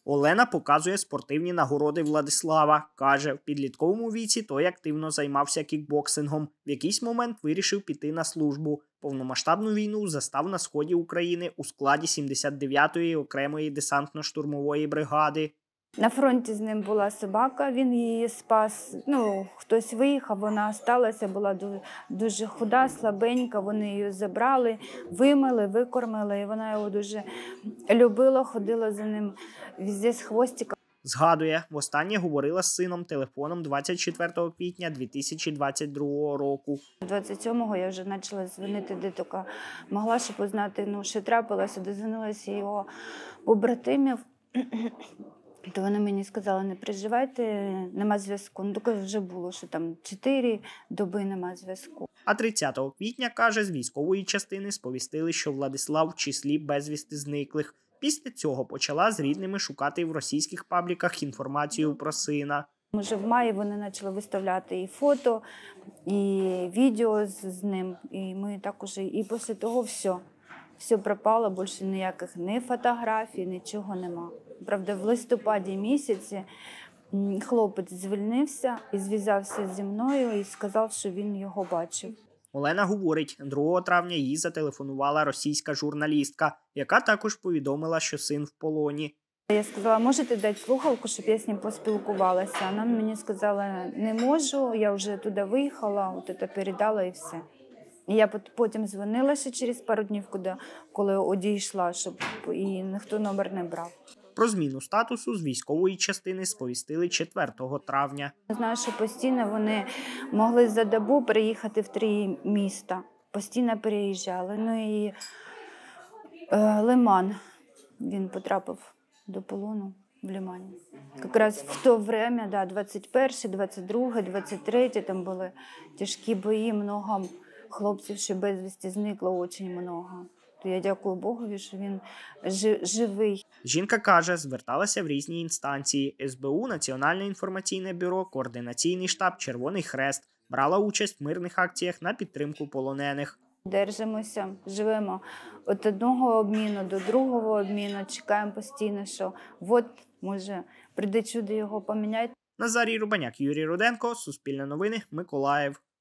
Олена показує спортивні нагороди Владислава. Каже, в підлітковому віці той активно займався кікбоксингом. В якийсь момент вирішив піти на службу. Повномасштабну війну застав на сході України у складі 79-ї окремої десантно-штурмової бригади. На фронті з ним була собака, він її спас. Хтось виїхав, вона залишилася, була дуже худа, слабенька. Вони її забрали, вимили, викормили, і вона його дуже любила, ходила за ним везде з хвостиком. Згадує, востаннє говорила з сином телефоном 24 квітня 2022 року. 27-го я вже почала дзвонити, де тільки могла, щоб узнати, що трапилося. Дозвонилася його побратимів. То вони мені сказали, не переживайте, нема зв'язку. Тільки вже було, що там 4 доби нема зв'язку. А 30 квітня, каже, з військової частини сповістили, що Владислав в числі безвісти зниклих. Після цього почала з рідними шукати в російських пабліках інформацію про сина. Вже в маї вони почали виставляти і фото, і відео з ним. І ми так уже, і після того все пропало, більше ніяких ні фотографій, нічого нема. Правда, в листопаді місяці хлопець звільнився і зв'язався зі мною і сказав, що він його бачив. Олена говорить, 2 травня їй зателефонувала російська журналістка, яка також повідомила, що син в полоні. Я сказала, можете дати слухавку, щоб я з ним поспілкувалася. Вона мені сказала, не можу, я вже туди виїхала, це передала і все. І я потім дзвонила ще через пару днів, коли одійшла, щоб і ніхто номер не брав. Про зміну статусу з військової частини сповістили 4 травня. Я знаю, що постійно вони могли за добу приїхати в 3 міста. Постійно переїжджали. І Лиман, він потрапив до полону в Лимані. Якраз в то время, 21, 22, 23, там були тяжкі бої, много хлопців, що безвісти зникло, дуже багато. Я дякую Богові, що він живий. Жінка каже, зверталася в різні інстанції – СБУ, Національне інформаційне бюро, Координаційний штаб, Червоний Хрест. Брала участь в мирних акціях на підтримку полонених. Держимося, живемо від одного обміну до другого обміну, чекаємо постійно, що може прийде чудо його поміняти. Назарій Рубаняк, Юрій Руденко, Суспільне новини, Миколаїв.